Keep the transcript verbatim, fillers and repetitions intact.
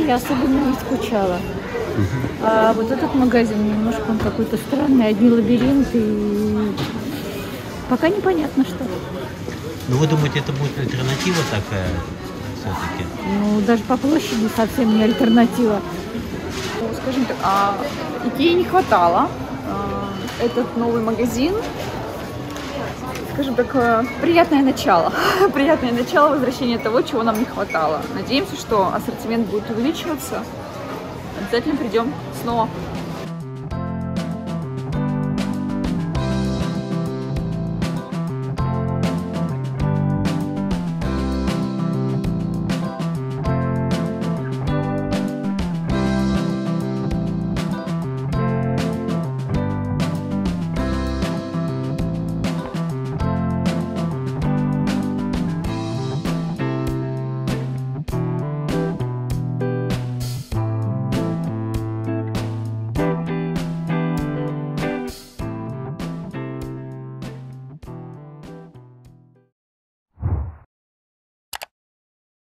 я особенно не скучала. А вот этот магазин немножко он какой-то странный, одни лабиринты, и пока непонятно что. Ну вы думаете, это будет альтернатива такая все-таки? Ну, даже по площади совсем не альтернатива. Ну, скажем так, а Икеи не хватало. А, этот новый магазин, скажем так, приятное начало. Приятное начало возвращения того, чего нам не хватало. Надеемся, что ассортимент будет увеличиваться. Обязательно придем снова.